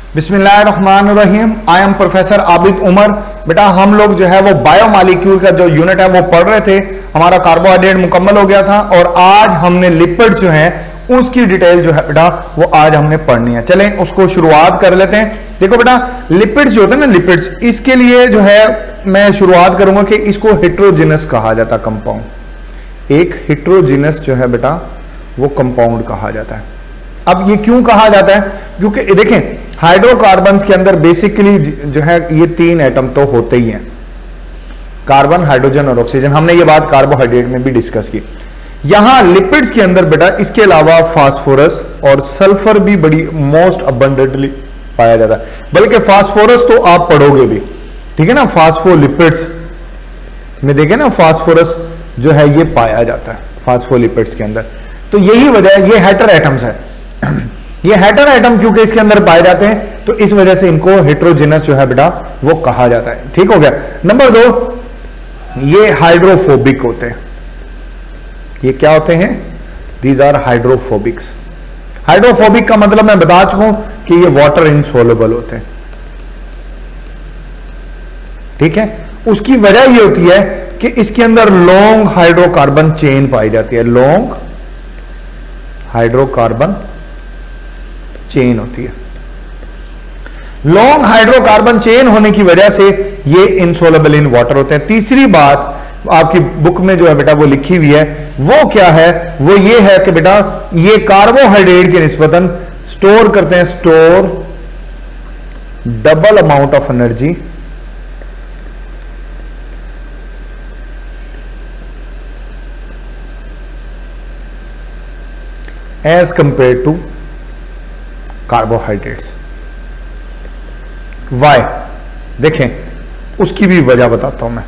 बिस्मिल्लाहिर्रहमानिर्रहीम। I am professor Abid Umar. बेटा हम लोग जो है वो बायोमॉलिक्यूल का जो यूनिट है वो पढ़ रहे थे। हमारा कार्बोहाइड्रेट मुकम्मल हो गया था और आज हमने लिपिड्स जो है उसकी डिटेल जो है बेटा वो आज हमने पढ़नी है। चलें उसको शुरुआत कर लेते हैं। देखो बेटा लिपिड्स जो होते हैं ना, लिपिड्स, इसके लिए जो है मैं शुरुआत करूंगा कि इसको हेट्रोजिनस कहा जाता है कंपाउंड। एक हेट्रोजिनस जो है बेटा वो कंपाउंड कहा जाता है। अब ये क्यों कहा जाता है? क्योंकि देखें हाइड्रोकार्बन्स के अंदर बेसिकली जो है ये तीन एटम तो होते ही हैं, कार्बन, हाइड्रोजन और ऑक्सीजन। हमने ये बात कार्बोहाइड्रेट में भी डिस्कस की। यहां लिपिड्स के अंदर बेटा इसके अलावा फास्फोरस और सल्फर भी बड़ी मोस्ट अबंडेंटली पाया जाता है। बल्कि फास्फोरस तो आप पढ़ोगे भी, ठीक है ना। फास्फोलिपिड्स में देखें ना, फास्फोरस जो है ये पाया जाता है फास्फोलिपिड्स के अंदर। तो यही वजह है, ये हेटर एटम्स है। ये हेटर एटम क्योंकि इसके अंदर पाए जाते हैं तो इस वजह से इनको हेट्रोजिनस जो है बेटा वो कहा जाता है। ठीक हो गया। नंबर 2, ये हाइड्रोफोबिक होते हैं। ये क्या होते हैं? These are hydrophobics. हाइड्रोफोबिक का मतलब मैं बता चुका हूं कि ये वाटर इनसोल्युबल होते हैं। ठीक है। उसकी वजह ये होती है कि इसके अंदर लॉन्ग हाइड्रोकार्बन चेन पाई जाती है। लॉन्ग हाइड्रोकार्बन चेन होती है। लॉन्ग हाइड्रोकार्बन चेन होने की वजह से ये इनसोल्युबल इन वाटर होते हैं। तीसरी बात आपकी बुक में जो है बेटा वो लिखी हुई है वो क्या है? वो ये है कि बेटा ये कार्बोहाइड्रेट के निस्बतन स्टोर करते हैं, store double amount of energy as compare to carbohydrates. Why? देखें उसकी भी वजह बताता हूं मैं।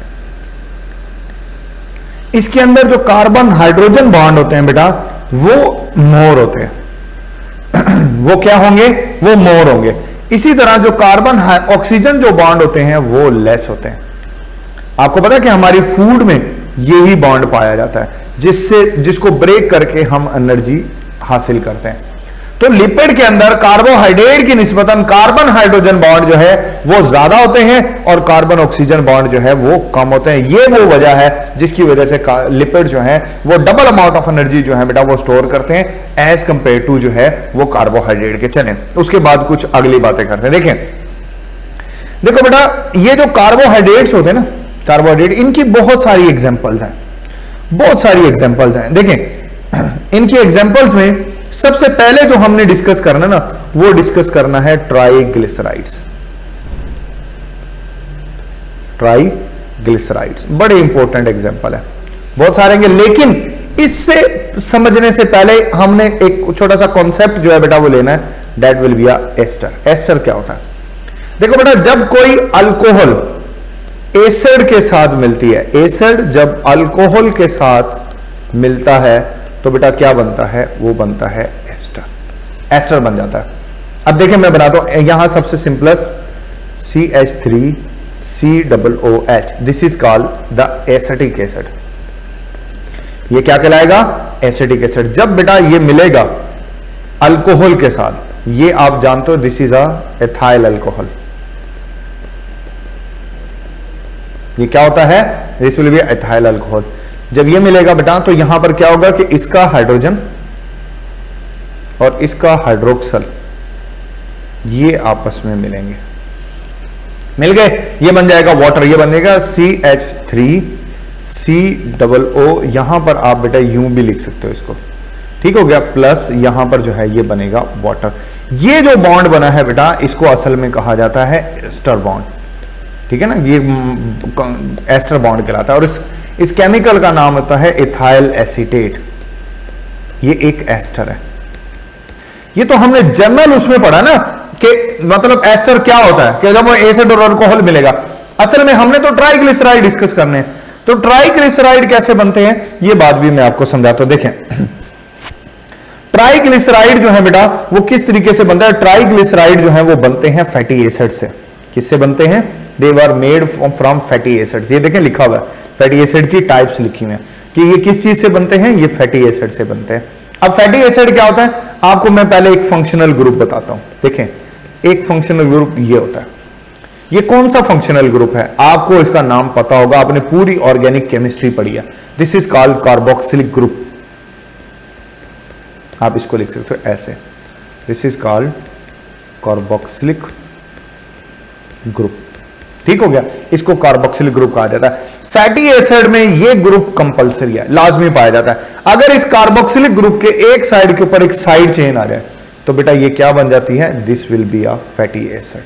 इसके अंदर जो कार्बन हाइड्रोजन बॉन्ड होते हैं बेटा वो मोर होते हैं। वो क्या होंगे? वो मोर होंगे। इसी तरह जो कार्बन ऑक्सीजन जो बॉन्ड होते हैं वो लेस होते हैं। आपको पता है कि हमारी फूड में यही बॉन्ड पाया जाता है जिसको ब्रेक करके हम एनर्जी हासिल करते हैं। तो लिपिड के अंदर कार्बोहाइड्रेट की निस्बतन कार्बन हाइड्रोजन बॉन्ड जो है वो ज्यादा होते हैं और कार्बन ऑक्सीजन बॉन्ड जो है वो कम होते हैं। ये वो वजह है जिसकी वजह से लिपिड जो है वो डबल अमाउंट ऑफ एनर्जी जो है बेटा वो स्टोर करते हैं एज कंपेयर टू जो है वो कार्बोहाइड्रेट के। चलें उसके बाद कुछ अगली बातें करते हैं। देखें देखो बेटा ये जो कार्बोहाइड्रेट्स होते हैं ना, कार्बोहाइड्रेट, इनकी बहुत सारी एग्जांपल्स हैं, बहुत सारी एग्जांपल्स हैं। देखें इनकी एग्जांपल्स में सबसे पहले जो हमने डिस्कस करना ना वो डिस्कस करना है ट्राइग्लिसराइड्स। ट्राइग्लिसराइड्स बड़े इंपॉर्टेंट एग्जांपल है, बहुत सारे हैं, लेकिन इससे समझने से पहले हमने एक छोटा सा कॉन्सेप्ट जो है बेटा वो लेना है, that will be a ester. Ester क्या होता है? देखो बेटा जब कोई अल्कोहल एसिड के साथ मिलती है, एसिड जब अल्कोहल के साथ मिलता है तो बेटा क्या बनता है? वो बनता है एस्टर। एस्टर बन जाता है। अब देखें मैं बनाता हूं, यहां सबसे simplest CH3COOH, this is called the acetic acid. ये क्या कहलाएगा? Acetic acid. जब बेटा ये मिलेगा अल्कोहल के साथ, ये आप जानते हो this is a ethyl alcohol. ये क्या होता है? This will be ethyl alcohol. जब ये मिलेगा बेटा तो यहां पर क्या होगा कि इसका हाइड्रोजन और इसका हाइड्रोक्सल ये आपस में मिलेंगे, मिल गए, ये बन जाएगा वाटर। ये बनेगा CH3COO। यहां पर आप बेटा यूं भी लिख सकते हो इसको, ठीक हो गया, प्लस यहां पर जो है ये बनेगा वाटर। ये जो बॉन्ड बना है बेटा इसको असल में कहा जाता है एस्टर बॉन्ड, ठीक है ना। ये एस्टर बॉन्ड कहलाता है और इस केमिकल का नाम होता है इथाइल एसीटेट। ये एक एस्टर है। ये तो हमने जनरल उसमें पढ़ा ना कि मतलब एस्टर क्या होता है कि जब वो एसिड और अल्कोहल मिलेगा। असल में हमने तो ट्राइग्लिसराइड डिस्कस करने हैं। तो ट्राइग्लिसराइड कैसे बनते हैं ये बात भी मैं आपको समझाता हूं। देखें ट्राइग्लिसराइड जो है बेटा वो किस तरीके से बनता है? ट्राइग्लिसराइड जो है वो बनते हैं फैटी एसिड से। किससे बनते हैं? They are made from fatty acids. ये देखें लिखा हुआ है, फैटी एसिड की टाइप्स लिखी हुई है कि ये किस चीज से बनते हैं? ये फैटी एसिड से बनते हैं। अब फैटी एसिड क्या होता है? आपको मैं पहले एक फंक्शनल ग्रुप बताता हूं। देखें एक फंक्शनल ग्रुप ये होता है। ये कौन सा फंक्शनल ग्रुप है? आपको इसका नाम पता होगा, आपने पूरी ऑर्गेनिक केमिस्ट्री पढ़ी है। This is called carboxylic group. आप इसको लिख सकते हो ऐसे, this is called carboxylic group. ठीक हो गया, इसको कार्बोक्सिलिक ग्रुप कहा जाता है। फैटी एसिड में ये ग्रुप कंपलसरी है, लाजमी पाया जाता है। अगर इस कार्बोक्सिलिक ग्रुप के एक साइड के ऊपर एक साइड चेन आ जाए तो बेटा ये क्या बन जाती है? This will be a fatty acid.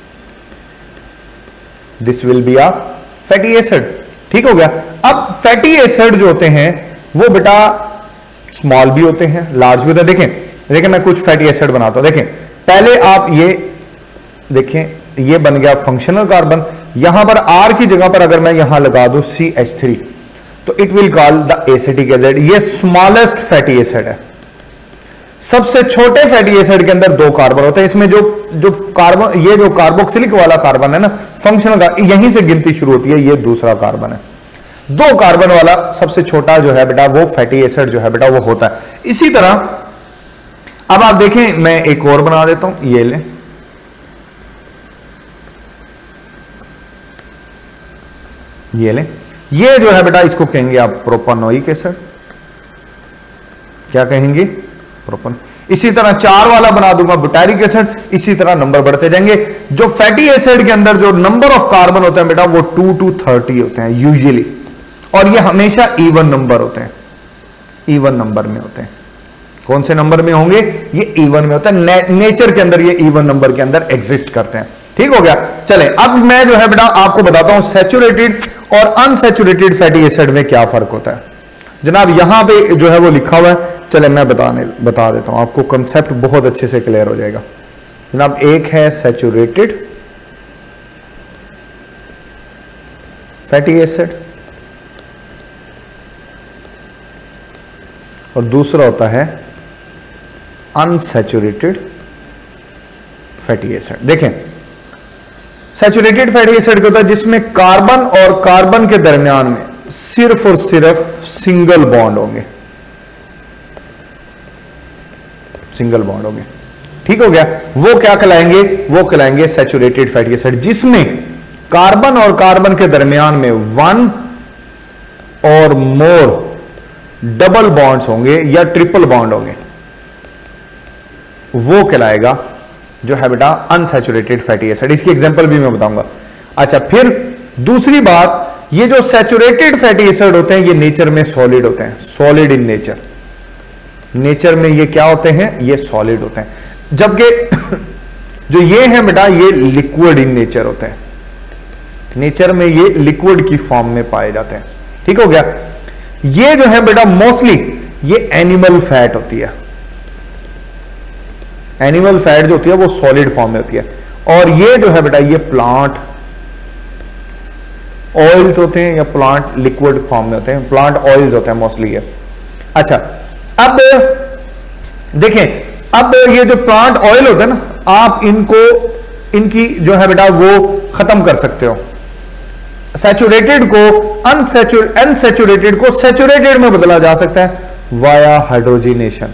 This will be a fatty acid. ठीक हो गया। अब फैटी एसिड जो होते हैं वो बेटा स्मॉल भी होते हैं, लार्ज भी होते हैं। देखें मैं कुछ फैटी एसिड बनाता हूं। देखें पहले आप ये देखें, ये बन गया फंक्शनल कार्बन। यहां पर R की जगह पर अगर मैं यहां लगा दूं CH3 तो it will call the acetic acid. ये स्मॉलेस्ट फैटी एसिड है। सबसे छोटे फैटी एसिड के अंदर 2 कार्बन होते हैं। इसमें जो कार्बन, ये जो कार्बोक्सिलिक वाला कार्बन है ना, फंक्शनल का, यहीं से गिनती शुरू होती है। ये दूसरा कार्बन है। 2 कार्बन वाला सबसे छोटा जो है बेटा वो फैटी एसिड जो है बेटा वो होता है। इसी तरह अब आप देखें, मैं एक और बना देता हूं, ये ले, ये ले, ये जो है बेटा इसको कहेंगे आप प्रोपानोइक एसिड। क्या कहेंगे? प्रोपन। इसी तरह 4 वाला बना दूंगा बुटारिक एसिड। इसी तरह नंबर बढ़ते जाएंगे। जो फैटी एसिड के अंदर जो नंबर ऑफ कार्बन होते हैं बेटा वो 2 to 30 होते हैं यूजुअली, और ये हमेशा इवन नंबर होते हैं। इवन नंबर में होते हैं। कौन से नंबर में होंगे? ये इवन में होता है। नेचर के अंदर ये इवन नंबर के अंदर एग्जिस्ट करते हैं। ठीक हो गया। चले अब मैं जो है बेटा आपको बताता हूं सैचुरेटेड और अनसैचुरेटेड फैटी एसिड में क्या फर्क होता है। जनाब यहां पे जो है वो लिखा हुआ है, चले मैं बता देता हूं आपको, कंसेप्ट बहुत अच्छे से क्लियर हो जाएगा। जनाब एक है सैचुरेटेड फैटी एसिड और दूसरा होता है अनसैचुरेटेड फैटी एसिड। देखें सैचुरेटेड फैटी एसिड क्या होता है? जिसमें कार्बन और कार्बन के दरमियान में सिर्फ और सिर्फ सिंगल बॉन्ड होंगे। सिंगल बॉन्ड होंगे। ठीक हो गया। वो क्या कहलाएंगे? वो कहलाएंगे सैचुरेटेड फैटी एसिड, जिसमें कार्बन और कार्बन के दरमियान में 1 और मोर डबल बॉन्ड्स होंगे या ट्रिपल बॉन्ड होंगे। वो कहलाएगा जो है बेटा अनसैचुरेटेड फैटी एसिड। इसकी एग्जांपल भी मैं बताऊंगा। अच्छा, फिर दूसरी बात, ये जो सैचुरेटेड फैटी एसिड होते हैं ये नेचर में सॉलिड होते हैं। Solid in nature. नेचर में ये क्या होते हैं? ये सॉलिड होते हैं। जबकि जो ये है बेटा ये लिक्विड इन नेचर होते हैं। नेचर में ये लिक्विड की फॉर्म में पाए जाते हैं। ठीक हो गया। ये जो है बेटा मोस्टली ये एनिमल फैट होती है। एनिमल फैट जो होती है वो सॉलिड फॉर्म में होती है। और ये जो है बेटा ये प्लांट ऑयल्स होते हैं या प्लांट लिक्विड फॉर्म में होते हैं। प्लांट ऑयल्स होते हैं मोस्टली ये। अच्छा, अब देखें, अब ये जो प्लांट ऑयल होते हैं ना, आप इनकी जो है बेटा वो खत्म कर सकते हो। सैचुरेटेड को अनसैचुरेटेड को सैचुरेटेड में बदला जा सकता है वाया हाइड्रोजिनेशन।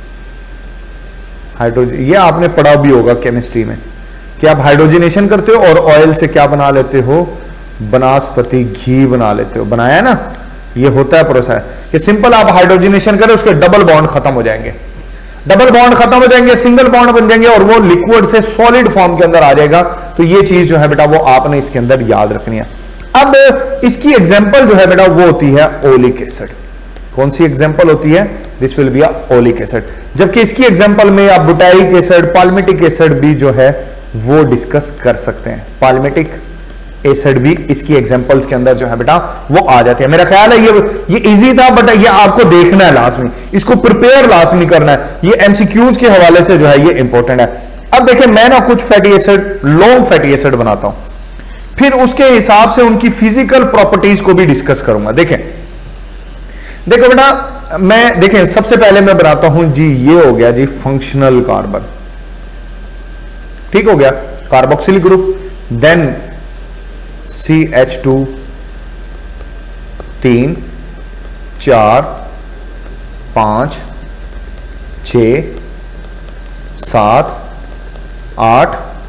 ये आपने पढ़ा भी होगा केमिस्ट्री में कि आप हाइड्रोजिनेशन करते हो और ऑयल से क्या बना लेते हो? वनस्पति घी बना लेते हो। बनाया है ना? ये होता है प्रोसेस कि सिंपल आप हाइड्रोजिनेशन करें, उसके डबल बॉन्ड खत्म हो जाएंगे। डबल बॉन्ड खत्म हो जाएंगे, सिंगल बॉन्ड बन जाएंगे और वो लिक्विड से सॉलिड फॉर्म के अंदर आ जाएगा। तो ये चीज जो है बेटा वो आपने इसके अंदर याद रखनी है। अब इसकी एग्जांपल जो है बेटा वो होती है ओलिक एसिड। कौन सी एग्जांपल होती है? This will be a oleic acid. जबकि इसकी एग्जांपल में आप बुटाइक एसिड, पाल्मिटिक एसिड भी जो है वो डिस्कस कर सकते हैं। पाल्मिटिक एसिड भी इसकी एग्जांपल्स के अंदर जो है बेटा वो आ जाते हैं। मेरा ख्याल है ये इजी था, बट ये आपको देखना है लाजमी, इसको प्रिपेयर लाजमी करना है। ये एमसीक्यूज के हवाले से जो है ये इंपॉर्टेंट है। अब देखिए मैं ना कुछ fatty acid, long fatty acid बनाता हूं, फिर उसके हिसाब से उनकी फिजिकल प्रॉपर्टीज को भी डिस्कस करूंगा। देखो बेटा मैं देखें सबसे पहले मैं बनाता हूं जी, ये हो गया जी फंक्शनल कार्बन। ठीक हो गया, कार्बोक्सिलिक ग्रुप, देन CH2 3 4 5 6 7 8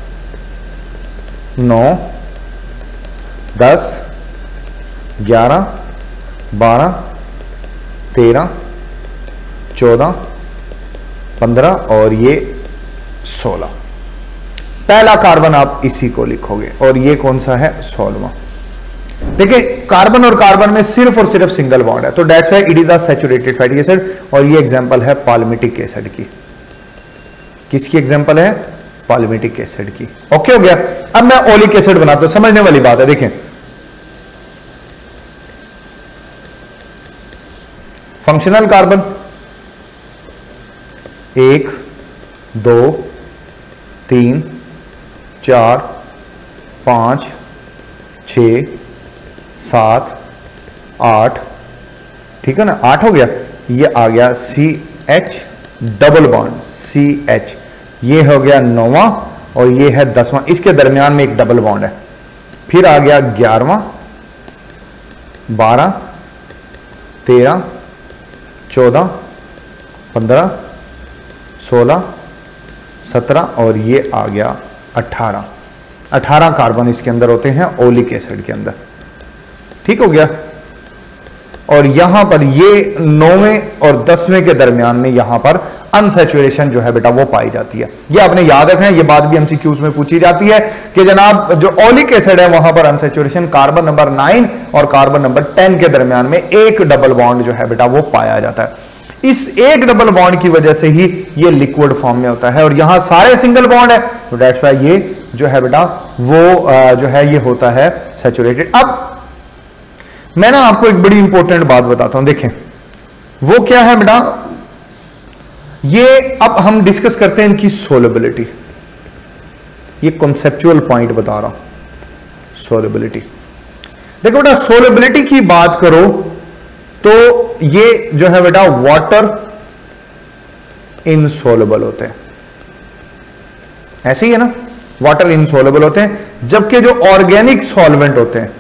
9, 10, 11, 12, 13, 14, 15 और ये 16। पहला कार्बन आप इसी को लिखोगे और ये कौन सा है? 16वां। देखिए कार्बन और कार्बन में सिर्फ और सिर्फ सिंगल बॉन्ड है, तो that's why it is a saturated fatty acid. और ये एग्जांपल है पाल्मिटिक एसिड की। किसकी एग्जांपल है? पाल्मिटिक एसिड की। ओके हो गया। अब मैं ओलिक एसिड बनाता हूं, समझने वाली बात है। देखें फंक्शनल कार्बन 1, 2, 3, 4, 5, 6, 7, 8, ठीक है ना? 8 हो गया। ये आ गया CH डबल बॉन्ड CH, ये हो गया 9वां और ये है 10वां, इसके दरमियान में एक डबल बॉन्ड है। फिर आ गया 11वां, 12, 13, 14, 15, 16, 17 और ये आ गया 18। 18 कार्बन इसके अंदर होते हैं ओलिक एसिड के अंदर। ठीक हो गया। और यहां पर ये 9वें और 10वें के दरमियान में यहां पर अनसैचुरेशन जो है बेटा वो पाई जाती है। ये आपने याद रखना है, ये बात भी एमसीक्यूज में पूछी जाती है कि जनाब जो ओलिक एसिड है वहां पर अनसैचुरेशन कार्बन नंबर 9 और कार्बन नंबर 10 के दरमियान में एक डबल बॉन्ड जो है बेटा वो पाया जाता है। इस एक डबल बॉन्ड की वजह से ही ये लिक्विड फॉर्म में होता है और यहां सारे सिंगल बॉन्ड है, तो दैट्स व्हाई ये जो है बेटा वो जो है ये होता है सैचुरेटेड। अब मैं ना आपको एक बड़ी इंपॉर्टेंट बात बताता हूं, देखें वो क्या है बेटा, ये अब हम डिस्कस करते हैं इनकी सोलेबिलिटी। ये कॉन्सेप्चुअल पॉइंट बता रहा हूं, सोलेबिलिटी। देखो बेटा सोलेबिलिटी की बात करो तो ये जो है बेटा वाटर इनसोलेबल होते हैं, ऐसे ही है ना, वाटर इनसोलेबल होते हैं। जबकि जो ऑर्गेनिक सॉल्वेंट होते हैं,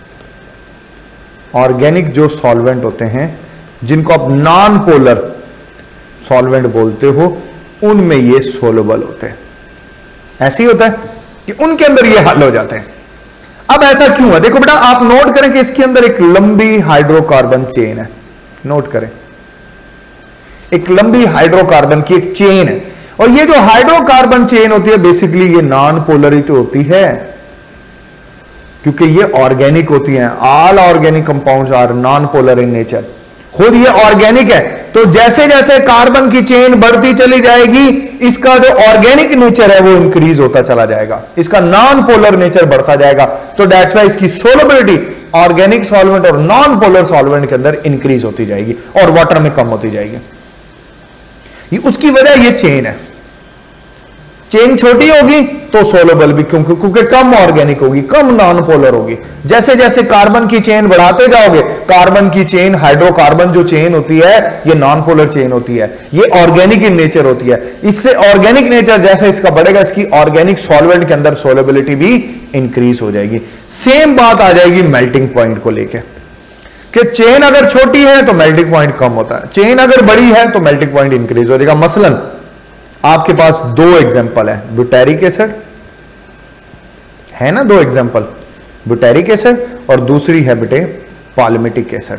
ऑर्गेनिक जो सॉल्वेंट होते हैं जिनको आप नॉन पोलर सॉल्वेंट बोलते हो, उनमें ये सोलेबल होते हैं। ऐसे ही होता है कि उनके अंदर ये हल हो जाते हैं। अब ऐसा क्यों है? देखो बेटा आप नोट करें कि इसके अंदर एक लंबी हाइड्रोकार्बन चेन है, नोट करें एक लंबी हाइड्रोकार्बन की एक चेन है। और ये जो हाइड्रोकार्बन चेन होती है बेसिकली ये नॉन पोलर ही तो होती है, क्योंकि ये ऑर्गेनिक होती हैं। All organic compounds are non polar in nature. खुद ये ऑर्गेनिक है, तो जैसे जैसे कार्बन की चेन बढ़ती चली जाएगी इसका जो ऑर्गेनिक नेचर है वो इंक्रीज होता चला जाएगा, इसका नॉन पोलर नेचर बढ़ता जाएगा। तो दैट्स व्हाई इसकी सोलेबिलिटी ऑर्गेनिक सॉल्वेंट और नॉन पोलर सॉल्वेंट के अंदर इंक्रीज होती जाएगी और वाटर में कम होती जाएगी। ये उसकी वजह ये चेन है। चेन छोटी होगी तो सोलेबल भी, क्योंकि कम ऑर्गेनिक होगी, कम नॉन पोलर होगी। जैसे जैसे कार्बन की चेन बढ़ाते जाओगे, कार्बन की चेन हाइड्रोकार्बन जो चेन होती है ये नॉन पोलर चेन होती है, ये ऑर्गेनिक इन नेचर होती है। इससे ऑर्गेनिक नेचर जैसे इसका बढ़ेगा इसकी ऑर्गेनिक सॉल्वेंट के अंदर सोलेबिलिटी भी इंक्रीज हो जाएगी। सेम बात आ जाएगी मेल्टिंग पॉइंट को लेकर कि चेन अगर छोटी है तो मेल्टिंग पॉइंट कम होता है, चेन अगर बड़ी है तो मेल्टिंग पॉइंट इंक्रीज हो जाएगा। मसलन आपके पास दो एग्जांपल है, ब्यूटेरिक एसिड है ना, दो एग्जांपल, ब्यूटेरिक एसिड और दूसरी है बेटे पाल्मिटिक एसिड।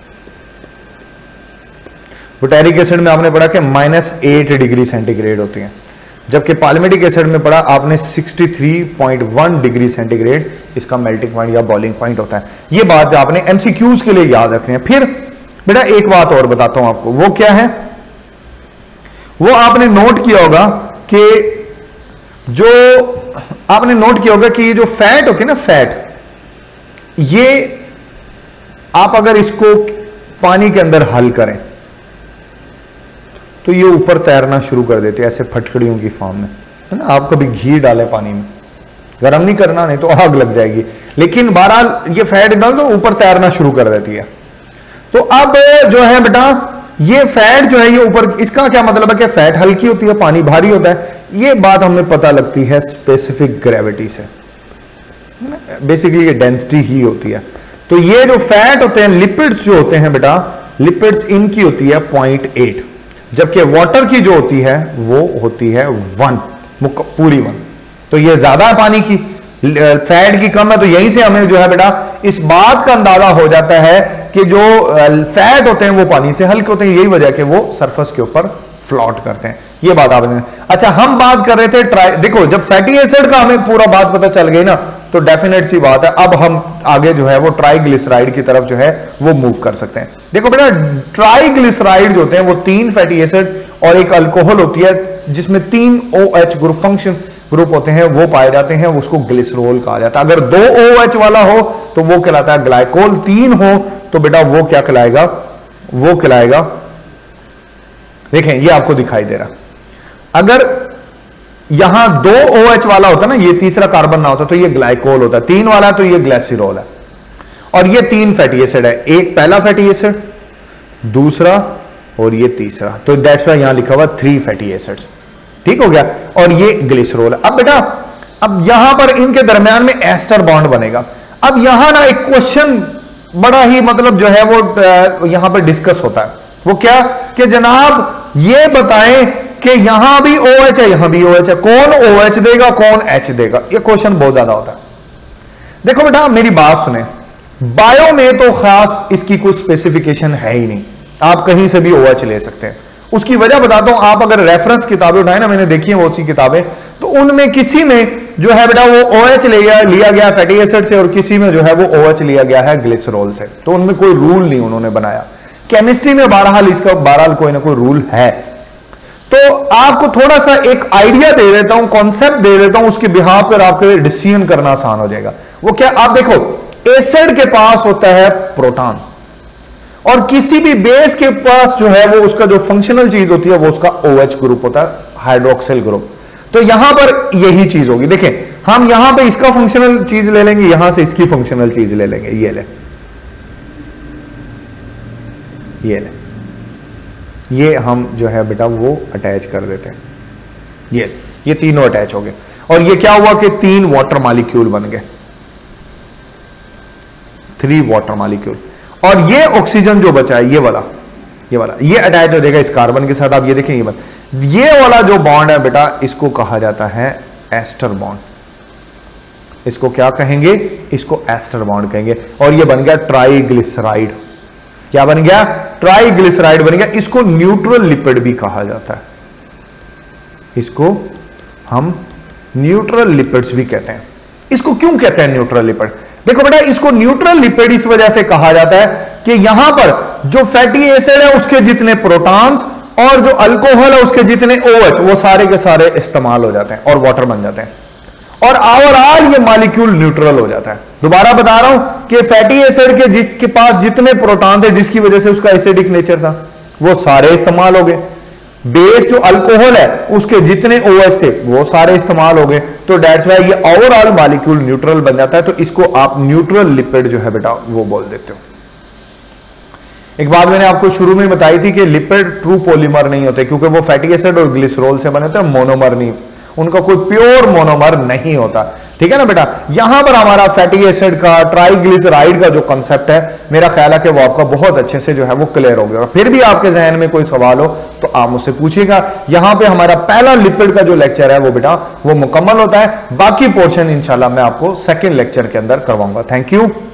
ब्यूटेरिक एसिड में आपने पढ़ा कि -8 डिग्री सेंटीग्रेड होती है, जबकि पाल्मिटिक एसिड में पढ़ा आपने 63.1 डिग्री सेंटीग्रेड इसका मेल्टिंग पॉइंट या बॉइलिंग पॉइंट होता है। यह बात आपने एमसीक्यूज के लिए याद रखनी है। फिर बेटा एक बात और बताता हूं आपको, वो क्या है, वो आपने नोट किया होगा कि जो आपने नोट किया होगा कि ये जो फैट होती है ना, फैट, ये आप अगर इसको पानी के अंदर हल करें तो ये ऊपर तैरना शुरू कर देते हैं ऐसे फटकड़ियों की फॉर्म में, है ना। आप कभी घी डालें पानी में, गर्म नहीं करना नहीं तो आग लग जाएगी, लेकिन बहरहाल ये फैट डाल दो ऊपर तैरना शुरू कर देती है। तो अब जो है बेटा ये फैट जो है ये ऊपर, इसका क्या मतलब है कि फैट हल्की होती है पानी भारी होता है। ये बात हमें पता लगती है स्पेसिफिक ग्रेविटी से, बेसिकली ये डेंसिटी ही होती है। तो ये जो फैट होते हैं, लिपिड्स जो होते हैं बेटा, लिपिड्स इनकी होती है 0.8, जबकि वाटर की जो होती है वो होती है 1, पूरी 1। तो ये ज्यादा है पानी की, फैट की कम है, तो यहीं से हमें जो है बेटा इस बात का अंदाजा हो जाता है कि जो फैट होते हैं वो पानी से हल्के होते हैं, यही वजह कि वो सरफेस के ऊपर फ्लोट करते हैं। ये बात आपने, अच्छा हम बात कर रहे थे देखो जब फैटी एसिड का हमें पूरा बात पता चल गई ना, तो डेफिनेट सी बात है अब हम आगे जो है वो ट्राइग्लिसराइड की तरफ जो है वो मूव कर सकते हैं। देखो बेटा ट्राइग्लिसराइड जो होते हैं वो 3 फैटी एसिड और एक अल्कोहल होती है जिसमें 3 OH ग्रुप फंक्शन ग्रुप होते हैं वो पाए जाते हैं, उसको ग्लिसरॉल कहा जाता है। अगर 2 OH वाला हो तो वो कहलाता है ग्लाइकोल, 3 हो तो बेटा वो क्या कहलाएगा, वो कहलाएगा, देखें ये आपको दिखाई दे रहा, अगर यहां 2 OH वाला होता ना, ये तीसरा कार्बन ना होता तो ये ग्लाइकोल होता, 3 वाला तो ये ग्लिसरॉल है। और ये 3 फैटी एसिड है, एक पहला फैटी एसिड, दूसरा और ये तीसरा, तो दैट्स व्हाई यहां लिखा हुआ 3 फैटी एसिड्स, ठीक हो गया। और ये ग्लिसरॉल है। अब बेटा अब यहां पर इनके दरमियान में एस्टर बॉन्ड बनेगा। अब यहां ना एक क्वेश्चन बड़ा ही मतलब जो है वो यहां पर डिस्कस होता है, वो क्या कि जनाब ये बताएं कि यहां भी OH है यहां भी OH है, कौन OH देगा कौन H देगा, ये क्वेश्चन बहुत ज्यादा होता है। देखो बेटा मेरी बात सुने, बायो में तो खास इसकी कोई स्पेसिफिकेशन है ही नहीं, आप कहीं से भी OH ले सकते हैं। उसकी वजह बताता हूं, आप अगर रेफरेंस किताबें उठाए ना, मैंने देखी है बहुत सी किताबें, तो उनमें किसी में जो है बेटा वो OH लिया गया फैटी एसिड से और किसी में जो है वो OH लिया गया है ग्लिसरॉल से, तो उनमें कोई रूल नहीं उन्होंने बनाया। केमिस्ट्री में बहरहाल इसका बहरहाल कोई ना कोई रूल है। तो आपको थोड़ा सा एक आइडिया दे देता हूं, कॉन्सेप्ट दे देता हूं, उसके बिहाफ पर आपके लिए डिसीजन करना आसान हो जाएगा। वो क्या, आप देखो एसिड के पास होता है प्रोटॉन और किसी भी बेस के पास जो है वो उसका जो फंक्शनल चीज होती है वो उसका OH ग्रुप होता है, हाइड्रोक्सिल ग्रुप। तो यहां पर यही चीज होगी, देखें हम यहां पे इसका फंक्शनल चीज ले लेंगे, यहां से इसकी फंक्शनल चीज ले लेंगे, ये ले ये हम जो है बेटा वो अटैच कर देते हैं, ये तीनों अटैच हो गए और ये क्या हुआ कि 3 वाटर मॉलिक्यूल बन गए, 3 वाटर मॉलिक्यूल। और ये ऑक्सीजन जो बचा है ये वाला ये अटैच हो जाएगा इस कार्बन के साथ। आप ये देखें ये वाला जो बॉन्ड है बेटा इसको कहा जाता है एस्टर बॉन्ड। इसको क्या कहेंगे, इसको एस्टर बॉन्ड कहेंगे। और ये बन गया ट्राइग्लिसराइड, क्या बन गया, ट्राइग्लिसराइड बन गया। इसको न्यूट्रल लिपिड भी कहा जाता है, इसको हम न्यूट्रल लिपिड्स भी कहते हैं। इसको क्यों कहते हैं न्यूट्रल लिपिड, देखो बेटा इसको न्यूट्रल लिपिड इस वजह से कहा जाता है कि यहां पर जो फैटी एसिड है उसके जितने प्रोटॉन्स और जो अल्कोहल है उसके जितने OH वो सारे के सारे इस्तेमाल हो जाते हैं और वाटर बन जाते हैं और ओवरऑल ये मॉलिक्यूल न्यूट्रल हो जाता है। दोबारा बता रहा हूं कि फैटी एसिड के जिसके पास जितने प्रोटॉन थे जिसकी वजह से उसका एसिडिक नेचर था वो सारे इस्तेमाल हो गए, बेस जो अल्कोहल है उसके जितने OH थे वो सारे इस्तेमाल हो गए, तो दैट्स व्हाई ये ओवरऑल मॉलिक्यूल न्यूट्रल बन जाता है। तो इसको आप न्यूट्रल लिपिड जो है बेटा वो बोल देते हो। एक बात मैंने आपको शुरू में बताई थी कि लिपिड ट्रू पॉलीमर नहीं होते क्योंकि वो फैटी एसिड और ग्लिसरॉल से बने होते हैं, मोनोमर नहीं, उनका कोई प्योर मोनोमर नहीं होता, ठीक है ना बेटा। यहां पर हमारा फैटी एसिड का ट्राइग्लिसराइड का जो कंसेप्ट है मेरा ख्याल है कि वो आपका बहुत अच्छे से जो है वो क्लियर हो गया। फिर भी आपके जहन में कोई सवाल हो तो आप मुझसे पूछिएगा। यहां पे हमारा पहला लिपिड का जो लेक्चर है वो बेटा वो मुकम्मल होता है, बाकी पोर्शन इंशाल्लाह मैं आपको सेकंड लेक्चर के अंदर करवाऊंगा। Thank you.